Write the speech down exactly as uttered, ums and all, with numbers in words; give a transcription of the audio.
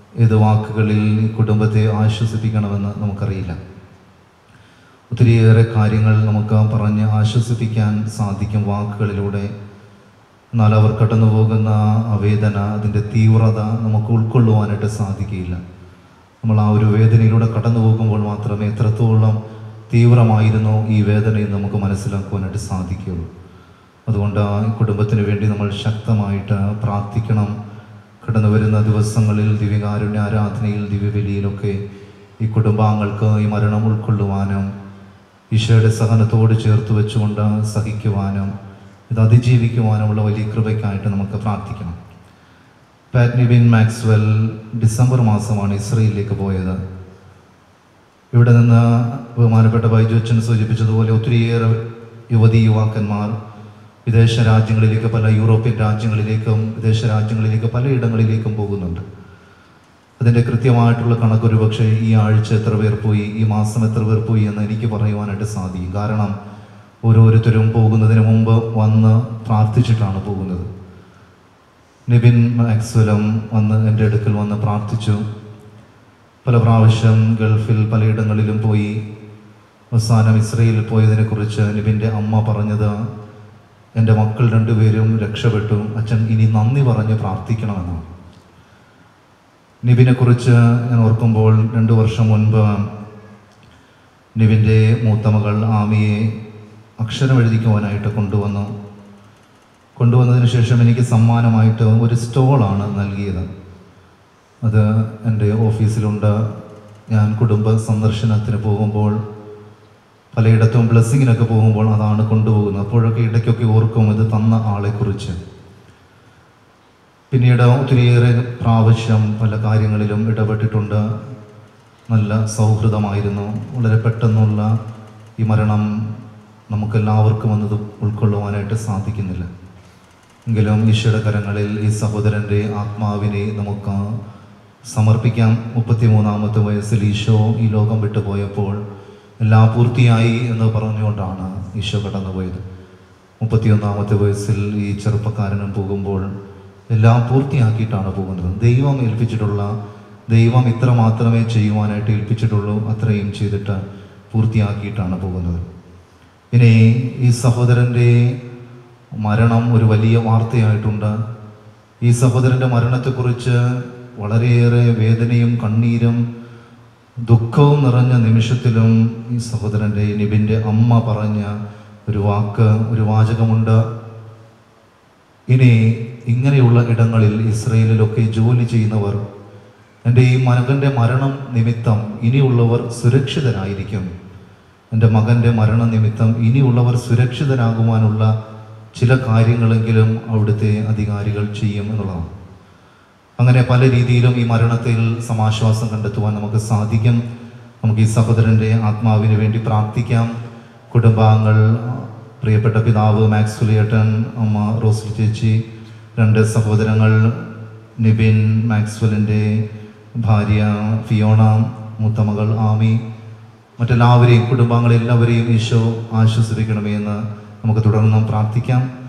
ഏത് വാക്കുകളിൽ ഈ കുടുംബത്തെ ആശ്വസിപ്പിക്കണമെന്ന് നമുക്കറിയില്ല. ഒത്തിരിയേറെ കാര്യങ്ങൾ നമുക്ക് പറഞ്ഞ് ആശ്വസിപ്പിക്കാൻ സാധിക്കും വാക്കുകളിലൂടെ. എന്നാൽ അവർ കടന്നു പോകുന്ന ആ വേദന, അതിൻ്റെ തീവ്രത നമുക്ക് ഉൾക്കൊള്ളുവാനായിട്ട് സാധിക്കുകയില്ല. നമ്മൾ ആ ഒരു വേദനയിലൂടെ കടന്നു പോകുമ്പോൾ മാത്രമേ എത്രത്തോളം തീവ്രമായിരുന്നു ഈ വേദനയും നമുക്ക് മനസ്സിലാക്കുവാനായിട്ട് സാധിക്കുകയുള്ളൂ. അതുകൊണ്ട് ഈ കുടുംബത്തിന് വേണ്ടി നമ്മൾ ശക്തമായിട്ട് പ്രാർത്ഥിക്കണം. കടന്നു വരുന്ന ദിവസങ്ങളിൽ ദിവ്യകാരുണ്യ ആരാധനയിൽ, ദിവ്യബലിയിലൊക്കെ ഈ കുടുംബാംഗങ്ങൾക്ക് ഈ മരണം ഉൾക്കൊള്ളുവാനും ഈശോയുടെ സഹനത്തോട് ചേർത്ത് വെച്ചുകൊണ്ട് സഹിക്കുവാനും ഇത് അതിജീവിക്കുവാനുമുള്ള വലിയ കൃപയ്ക്കായിട്ട് നമുക്ക് പ്രാർത്ഥിക്കണം. പാറ്റ് നിബിൻ മാക്സ്വെൽ ഡിസംബർ മാസമാണ് ഇസ്രയേലിലേക്ക് പോയത്. ഇവിടെ നിന്ന് ബഹുമാനപ്പെട്ട ബൈജുച്ചൻ സൂചിപ്പിച്ചതുപോലെ ഒത്തിരിയേറെ യുവതി യുവാക്കന്മാർ വിദേശ രാജ്യങ്ങളിലേക്ക്, പല യൂറോപ്യൻ രാജ്യങ്ങളിലേക്കും വിദേശ രാജ്യങ്ങളിലേക്ക് പലയിടങ്ങളിലേക്കും പോകുന്നുണ്ട്. അതിൻ്റെ കൃത്യമായിട്ടുള്ള കണക്കൊരു പക്ഷേ ഈ ആഴ്ച എത്ര പേർ പോയി, ഈ മാസം എത്ര പേർ പോയി എന്ന് എനിക്ക് പറയുവാനായിട്ട് സാധിക്കും. കാരണം ഓരോരുത്തരും പോകുന്നതിന് മുമ്പ് വന്ന് പ്രാർത്ഥിച്ചിട്ടാണ് പോകുന്നത്. നിബിൻ മാക്സ്വെലും വന്ന് എൻ്റെ അടുക്കൽ വന്ന് പ്രാർത്ഥിച്ചു. പല പ്രാവശ്യം ഗൾഫിൽ പലയിടങ്ങളിലും പോയി. അവസാനം ഇസ്രയേലിൽ പോയതിനെക്കുറിച്ച് നിബിൻ്റെ അമ്മ പറഞ്ഞത്, എൻ്റെ മക്കൾ രണ്ടുപേരും രക്ഷപ്പെട്ടു, അച്ഛൻ ഇനി നന്ദി പറഞ്ഞ് പ്രാർത്ഥിക്കണമെന്നാണ്. നിബിനെക്കുറിച്ച് ഞാൻ ഓർക്കുമ്പോൾ രണ്ടു വർഷം മുൻപ് നിബിൻ്റെ മൂത്ത മകൾ ആമിയെ അക്ഷരം എഴുതിക്കുവാനായിട്ട് കൊണ്ടുവന്നു. കൊണ്ടുവന്നതിന് ശേഷം എനിക്ക് സമ്മാനമായിട്ട് ഒരു സ്റ്റോളാണ് നൽകിയത്. അത് എൻ്റെ ഓഫീസിലുണ്ട്. ഞാൻ കുടുംബ സന്ദർശനത്തിന് പോകുമ്പോൾ, പലയിടത്തും ബ്ലെസ്സിങ്ങിനൊക്കെ പോകുമ്പോൾ അതാണ് കൊണ്ടുപോകുന്നത്. അപ്പോഴൊക്കെ ഇടയ്ക്കൊക്കെ ഓർക്കും ഇത് തന്ന ആളെക്കുറിച്ച്. പിന്നീട് ഒത്തിരിയേറെ പ്രാവശ്യം പല കാര്യങ്ങളിലും ഇടപെട്ടിട്ടുണ്ട്. നല്ല സൗഹൃദമായിരുന്നു. വളരെ പെട്ടെന്നുള്ള ഈ മരണം നമുക്കെല്ലാവർക്കും വന്നത് ഉൾക്കൊള്ളുവാനായിട്ട് സാധിക്കുന്നില്ല. എങ്കിലും ഈശോയുടെ കരങ്ങളിൽ ഈ സഹോദരൻ്റെ ആത്മാവിനെ നമുക്ക് സമർപ്പിക്കാം. മുപ്പത്തി മൂന്നാമത്തെ വയസ്സിൽ ഈശോ ഈ ലോകം വിട്ടുപോയപ്പോൾ എല്ലാം പൂർത്തിയായി എന്ന് പറഞ്ഞുകൊണ്ടാണ് ഈശോ കടന്നുപോയത്. മുപ്പത്തിയൊന്നാമത്തെ വയസ്സിൽ ഈ ചെറുപ്പക്കാരനും പോകുമ്പോൾ എല്ലാം പൂർത്തിയാക്കിയിട്ടാണ് പോകുന്നത്. ദൈവം ഏൽപ്പിച്ചിട്ടുള്ള, ദൈവം ഇത്ര മാത്രമേ ചെയ്യുവാനായിട്ട് ഏൽപ്പിച്ചിട്ടുള്ളൂ, അത്രയും ചെയ്തിട്ട് പൂർത്തിയാക്കിയിട്ടാണ് പോകുന്നത്. ഇനി ഈ സഹോദരൻ്റെ മരണം ഒരു വലിയ വാർത്തയായിട്ടുണ്ട്. ഈ സഹോദരൻ്റെ മരണത്തെക്കുറിച്ച് വളരെയേറെ വേദനയും കണ്ണീരും ദുഃഖവും നിറഞ്ഞ നിമിഷത്തിലും ഈ സഹോദരൻ്റെ നിബിൻ്റെ അമ്മ പറഞ്ഞ ഒരു വാക്ക്, ഒരു വാചകമുണ്ട്. ഇനി ഇങ്ങനെയുള്ള ഇടങ്ങളിൽ ഇസ്രയേലിലൊക്കെ ജോലി ചെയ്യുന്നവർ, എൻ്റെ ഈ മകൻ്റെ മരണം നിമിത്തം ഇനിയുള്ളവർ സുരക്ഷിതരായിരിക്കും. എൻ്റെ മകൻ്റെ മരണ നിമിത്തം ഇനിയുള്ളവർ സുരക്ഷിതരാകുവാനുള്ള ചില കാര്യങ്ങളെങ്കിലും അവിടുത്തെ അധികാരികൾ ചെയ്യും എന്നുള്ളതാണ്. അങ്ങനെ പല രീതിയിലും ഈ മരണത്തിൽ സമാശ്വാസം കണ്ടെത്തുവാൻ നമുക്ക് സാധിക്കും. നമുക്ക് ഈ സഹോദരൻ്റെ ആത്മാവിന് വേണ്ടി പ്രാർത്ഥിക്കാം. കുടുംബാംഗങ്ങൾ, പ്രിയപ്പെട്ട പിതാവ് മാക്സ്വലിയേട്ടൻ, അമ്മ റോസ്ലി ചേച്ചി, രണ്ട് സഹോദരങ്ങൾ നിബിൻ മാക്സ്വലിൻ്റെ ഭാര്യ ഫിയോണ, മൂത്തമകൾ ആമി, മറ്റെല്ലാവരെയും കുടുംബാംഗങ്ങളെല്ലാവരെയും ഈശോ ആശ്വസിപ്പിക്കണമേ എന്ന് നമുക്ക് തുടർന്നും പ്രാർത്ഥിക്കാം.